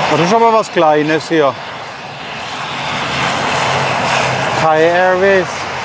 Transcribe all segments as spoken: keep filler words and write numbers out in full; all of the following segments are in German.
Das ist aber was Kleines hier. Thai Airways.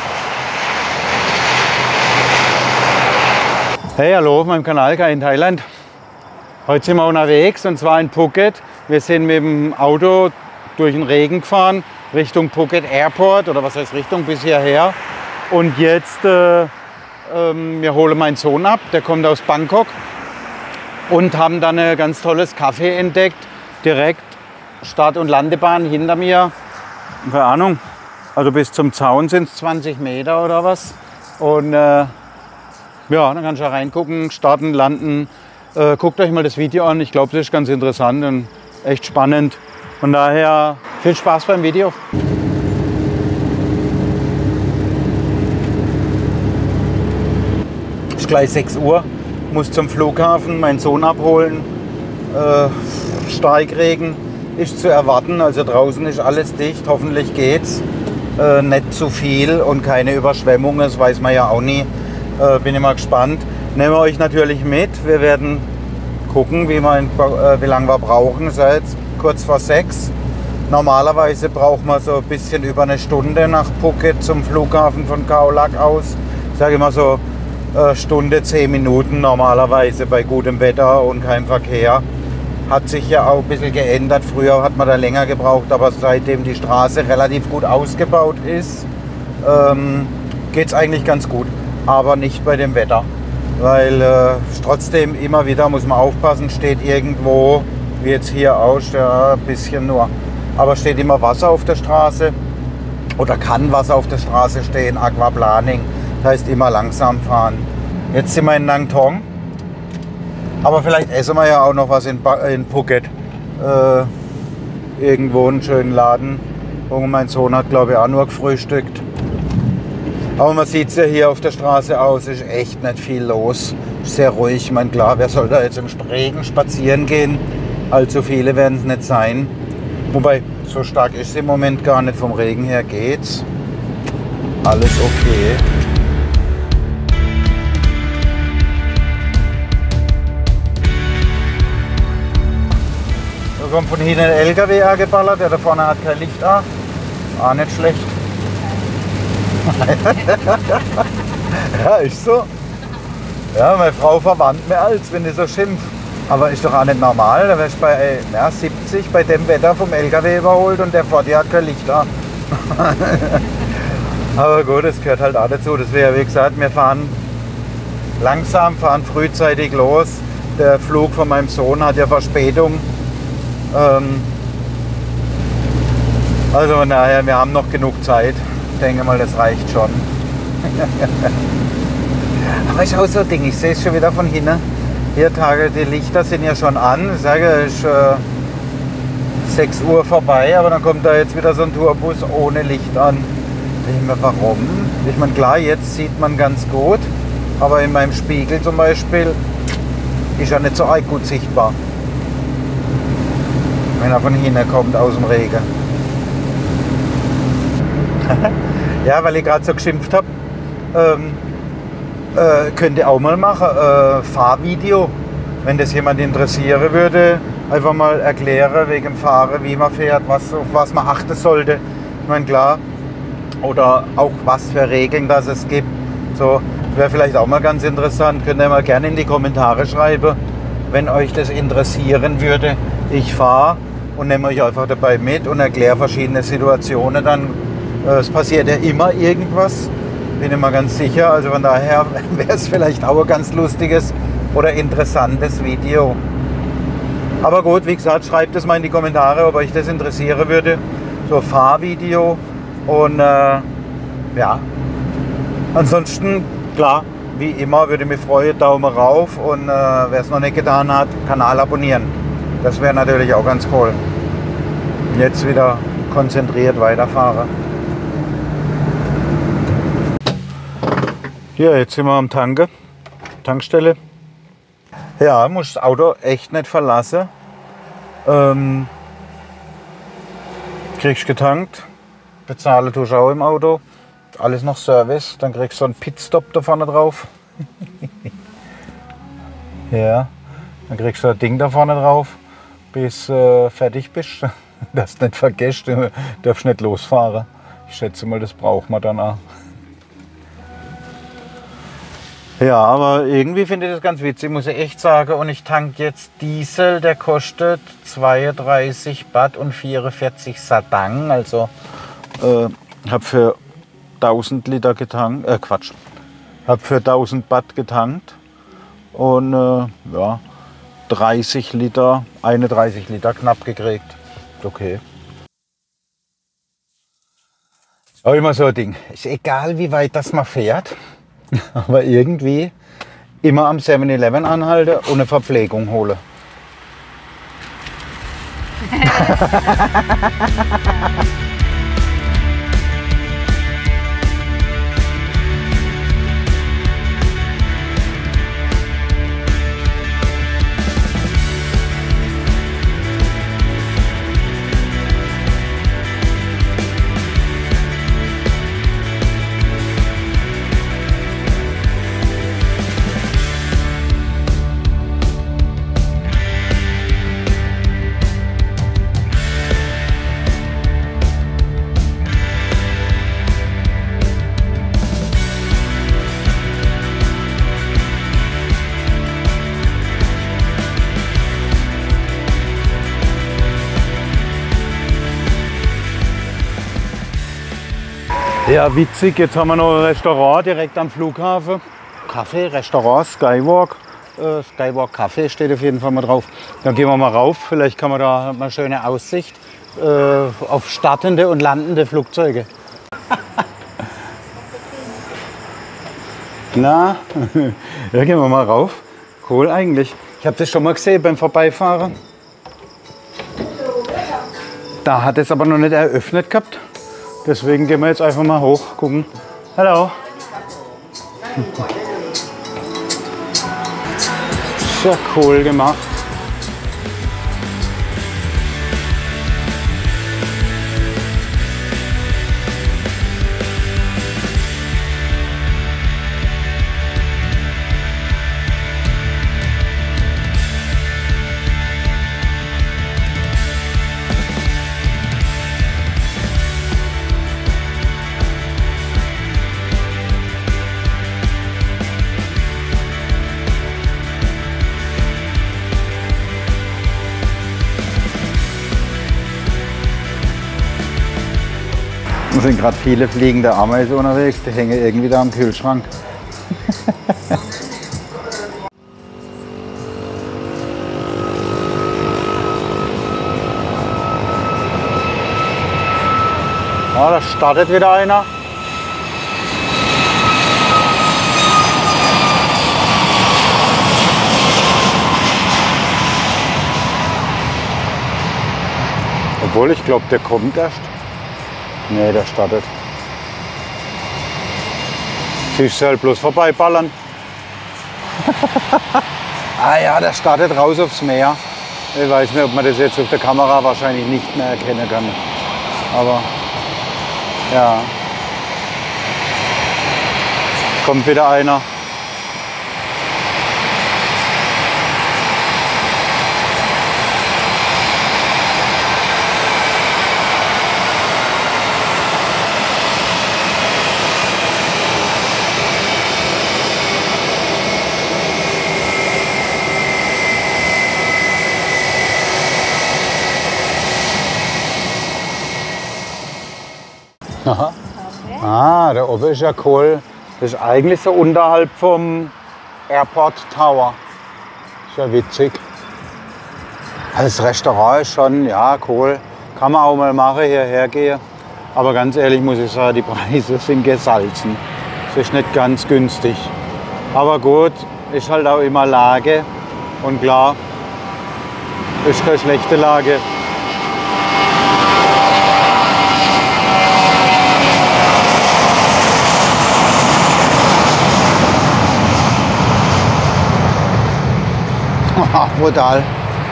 Hey, hallo auf meinem Kanal Kai in Thailand. Heute sind wir unterwegs und zwar in Phuket. Wir sind mit dem Auto durch den Regen gefahren Richtung Phuket Airport oder was heißt Richtung bis hierher. Und jetzt äh, ähm, wir holen meinen Sohn ab, der kommt aus Bangkok und haben dann ein ganz tolles Café entdeckt. Direkt Start- und Landebahn hinter mir. Keine Ahnung, also bis zum Zaun sind es zwanzig Meter oder was. Und äh, ja, dann kannst du da reingucken, starten, landen. Äh, guckt euch mal das Video an. Ich glaube, das ist ganz interessant und echt spannend. Von daher viel Spaß beim Video. Es ist gleich sechs Uhr. Muss zum Flughafen meinen Sohn abholen. Äh, Steigregen ist zu erwarten. Also draußen ist alles dicht. Hoffentlich geht's. Äh, nicht zu viel und keine Überschwemmungen. Das weiß man ja auch nie. Äh, bin immer gespannt. Nehmen wir euch natürlich mit. Wir werden gucken, wie, wir, äh, wie lange wir brauchen. Es ist jetzt kurz vor sechs. Normalerweise braucht man so ein bisschen über eine Stunde nach Phuket zum Flughafen von Khao Lak aus. Ich sage immer so äh, Stunde, zehn Minuten normalerweise bei gutem Wetter und keinem Verkehr. Hat sich ja auch ein bisschen geändert. Früher hat man da länger gebraucht, aber seitdem die Straße relativ gut ausgebaut ist, ähm, geht es eigentlich ganz gut. Aber nicht bei dem Wetter, weil äh, trotzdem immer wieder muss man aufpassen, steht irgendwo, wie jetzt hier aus, ja, ein bisschen nur, aber steht immer Wasser auf der Straße oder kann Wasser auf der Straße stehen, Aquaplaning, das heißt immer langsam fahren. Jetzt sind wir in Nang Thong, aber vielleicht essen wir ja auch noch was in, in Phuket, äh, irgendwo einen schönen Laden, und mein Sohn hat glaube ich auch nur gefrühstückt. Aber man sieht es ja hier auf der Straße aus, ist echt nicht viel los. Sehr ruhig. Ich meine, klar, wer soll da jetzt im Regen spazieren gehen? Allzu viele werden es nicht sein. Wobei, so stark ist es im Moment gar nicht. Vom Regen her geht's. Alles okay. Da kommt von hinten ein L K W angeballert, der da vorne hat kein Licht an. Auch nicht schlecht. Ja, ist so. Ja, meine Frau verwandt mir als, wenn ich so schimpf. Aber ist doch auch nicht normal. Da wärst du bei ja, siebzig bei dem Wetter vom L K W überholt und der vor dir hat kein Licht da. Aber gut, das gehört halt auch dazu. Das wäre ja wie gesagt, wir fahren langsam, fahren frühzeitig los. Der Flug von meinem Sohn hat ja Verspätung. Ähm, also von daher, wir haben noch genug Zeit. Ich denke mal, das reicht schon. Aber ist auch so ein Ding, ich sehe es schon wieder von hinten. Hier Tage, die Lichter sind ja schon an. Ich sage, es ist äh, sechs Uhr vorbei, aber dann kommt da jetzt wieder so ein Tourbus ohne Licht an. Ich denke mir, warum? Ich meine, klar, jetzt sieht man ganz gut, aber in meinem Spiegel zum Beispiel ist er nicht so arg gut sichtbar. Wenn er von hinten kommt aus dem Regen. Ja, weil ich gerade so geschimpft habe, ähm, äh, könnt ihr auch mal machen, äh, Fahrvideo, wenn das jemand interessieren würde, einfach mal erklären wegen dem Fahren, wie man fährt, was, auf was man achten sollte. Ich meine, klar, oder auch was für Regeln das es gibt. So, wäre vielleicht auch mal ganz interessant, könnt ihr mal gerne in die Kommentare schreiben, wenn euch das interessieren würde. Ich fahre und nehme euch einfach dabei mit und erkläre verschiedene Situationen dann. Es passiert ja immer irgendwas, bin ich mir ganz sicher. Also von daher wäre es vielleicht auch ein ganz lustiges oder interessantes Video. Aber gut, wie gesagt, schreibt es mal in die Kommentare, ob euch das interessieren würde. So Fahrvideo und äh, ja. Ansonsten, klar, wie immer würde ich mich freuen, Daumen rauf und äh, wer es noch nicht getan hat, Kanal abonnieren. Das wäre natürlich auch ganz cool. Jetzt wieder konzentriert weiterfahren. Ja, jetzt sind wir am Tanken, Tankstelle. Ja, muss das Auto echt nicht verlassen. Ähm, kriegst getankt, bezahlen tust du auch im Auto. Alles noch Service, dann kriegst du so einen Pitstop da vorne drauf. Ja, dann kriegst du ein Ding da vorne drauf. bis äh, fertig bist. Dass du nicht vergisst, du darfst nicht losfahren. Ich schätze mal, das braucht man dann auch. Ja, aber irgendwie finde ich das ganz witzig, muss ich echt sagen. Und ich tanke jetzt Diesel, der kostet zweiunddreißig Baht und vierundvierzig Satang. Also äh, habe für tausend Liter getankt, äh Quatsch, habe für tausend Baht getankt und äh, ja, dreißig Liter, einunddreißig Liter knapp gekriegt. Okay. Aber immer so ein Ding. Ist egal, wie weit das man fährt, aber irgendwie immer am seven eleven anhalten und eine Verpflegung holen. Ja, witzig, jetzt haben wir noch ein Restaurant direkt am Flughafen. Kaffee, Restaurant, Skywalk. Äh, Skywalk Kaffee steht auf jeden Fall mal drauf. Dann gehen wir mal rauf, vielleicht kann man da mal schöne Aussicht äh, auf startende und landende Flugzeuge. Na, ja, gehen wir mal rauf. Cool eigentlich. Ich habe das schon mal gesehen beim Vorbeifahren. Da hat es aber noch nicht eröffnet gehabt. Deswegen gehen wir jetzt einfach mal hoch, gucken. Hallo. Sehr cool gemacht. Es sind gerade viele fliegende Ameisen unterwegs, die hängen irgendwie da am Kühlschrank. Ja, da startet wieder einer. Obwohl, ich glaube, der kommt erst. Nee, der startet. Siehst du halt bloß vorbeiballern. Ah ja, der startet raus aufs Meer. Ich weiß nicht, ob man das jetzt auf der Kamera wahrscheinlich nicht mehr erkennen kann. Aber ja. Kommt wieder einer. Aha. Ah, da oben ist ja cool. Das ist eigentlich so unterhalb vom Airport Tower. Ist ja witzig. Das Restaurant ist schon, ja, cool. Kann man auch mal machen, hierher gehen. Aber ganz ehrlich muss ich sagen, die Preise sind gesalzen. Das ist nicht ganz günstig. Aber gut, ist halt auch immer Lage. Und klar, ist keine schlechte Lage. Brutal.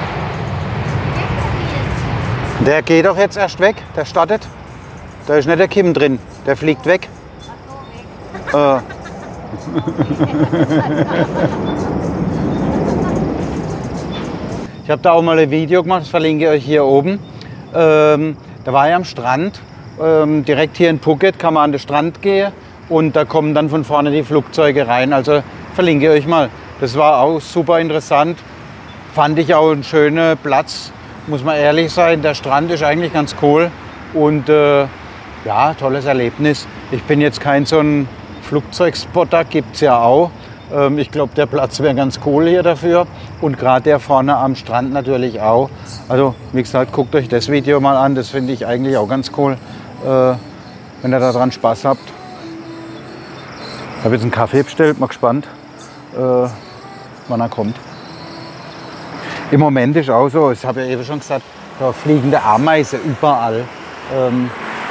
Der geht doch jetzt erst weg, der startet. Da ist nicht der Kim drin, der fliegt weg. Äh. Ich Ich habe da auch mal ein Video gemacht, das verlinke ich euch hier oben. Ähm, da war ich am Strand, ähm, direkt hier in Phuket kann man an den Strand gehen und da kommen dann von vorne die Flugzeuge rein. Also verlinke ich euch mal. Das war auch super interessant. Fand ich auch einen schönen Platz, muss man ehrlich sein. Der Strand ist eigentlich ganz cool und äh, ja, tolles Erlebnis. Ich bin jetzt kein so ein Flugzeugspotter, gibt es ja auch. Ähm, ich glaube, der Platz wäre ganz cool hier dafür und gerade der vorne am Strand natürlich auch. Also wie gesagt, guckt euch das Video mal an, das finde ich eigentlich auch ganz cool, äh, wenn ihr daran Spaß habt. Ich habe jetzt einen Kaffee bestellt, mal gespannt, äh, wann er kommt. Im Moment ist auch so, ich habe ja eben schon gesagt, da fliegende Ameisen überall. Ähm,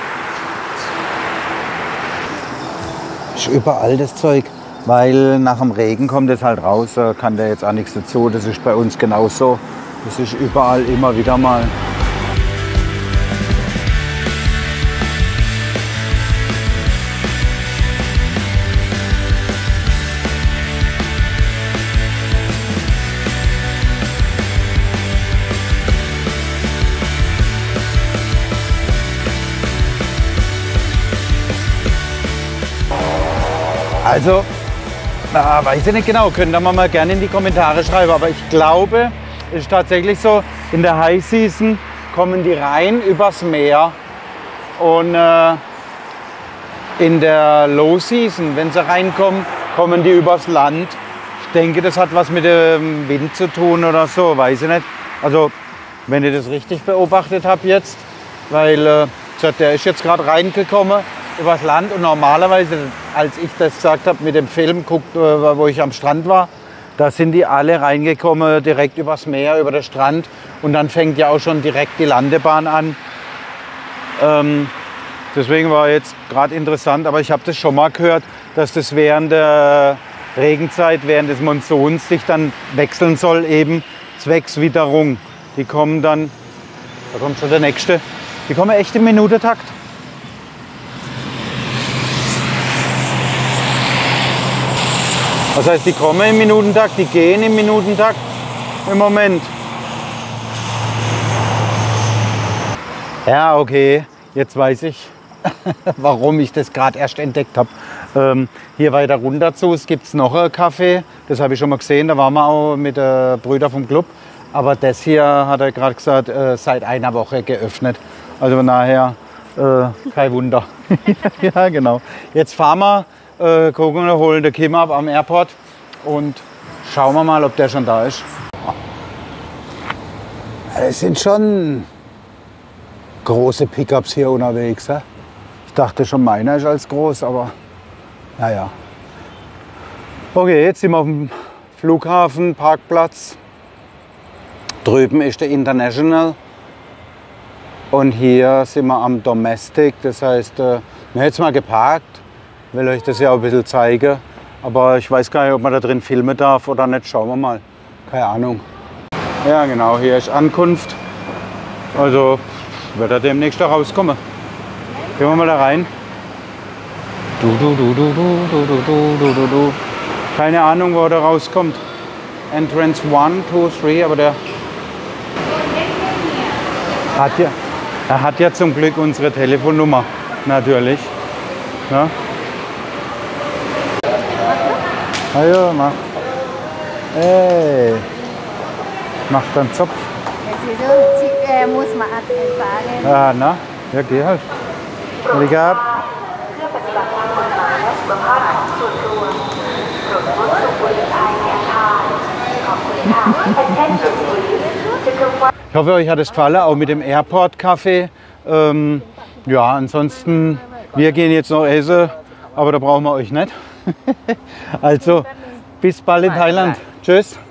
ist überall das Zeug, weil nach dem Regen kommt es halt raus, da kann der jetzt auch nichts dazu. Das ist bei uns genauso. Das ist überall immer wieder mal. Also, na, weiß ich nicht genau, könnt ihr mal gerne in die Kommentare schreiben, aber ich glaube, es ist tatsächlich so, in der High Season kommen die rein übers Meer und äh, in der Low Season, wenn sie reinkommen, kommen die übers Land. Ich denke, das hat was mit dem Wind zu tun oder so, weiß ich nicht. Also, wenn ihr das richtig beobachtet habt jetzt, weil äh, der ist jetzt gerade reingekommen übers Land und normalerweise, als ich das gesagt habe mit dem Film, guckt, wo ich am Strand war, da sind die alle reingekommen direkt übers Meer, über den Strand und dann fängt ja auch schon direkt die Landebahn an. Ähm, deswegen war jetzt gerade interessant, aber ich habe das schon mal gehört, dass das während der Regenzeit, während des Monsuns sich dann wechseln soll, eben zwecks Witterung. Die kommen dann, da kommt schon der nächste, die kommen echt im Minutentakt. Das heißt, die kommen im Minutentakt, die gehen im Minutentakt im Moment. Ja, okay, jetzt weiß ich, warum ich das gerade erst entdeckt habe. Ähm, hier weiter runter zu gibt es noch einen Café, das habe ich schon mal gesehen, da waren wir auch mit den Brüdern vom Club. Aber das hier hat er gerade gesagt, äh, seit einer Woche geöffnet. Also von daher äh, kein Wunder. Ja, genau. Jetzt fahren wir. Äh, gucken wir, holen den Kim ab am Airport und schauen wir mal, ob der schon da ist. Es sind schon große Pickups hier unterwegs. He? Ich dachte schon, meiner ist als groß, aber naja. Okay, jetzt sind wir auf dem Flughafen, Parkplatz. Drüben ist der International und hier sind wir am Domestic. Das heißt, wir haben jetzt mal geparkt. Ich will euch das ja auch ein bisschen zeigen, aber ich weiß gar nicht, ob man da drin filmen darf oder nicht. Schauen wir mal. Keine Ahnung. Ja genau, hier ist Ankunft. Also wird er demnächst da rauskommen. Gehen wir mal da rein. Du, du, du, du, du, du, du, du, du, du. Keine Ahnung, wo er da rauskommt. Entrance eins, zwei, drei, aber der hat ja, er hat ja zum Glück unsere Telefonnummer. Natürlich. Ja. Ayo, mach. Ey. Mach dann Zopf. Ah, na? Ja, geh halt. Obrigado. Ich hoffe, euch hat es gefallen, auch mit dem Airport Café. Ähm, ja, ansonsten, wir gehen jetzt noch essen, aber da brauchen wir euch nicht. Also, bis bald in Thailand. Tschüss.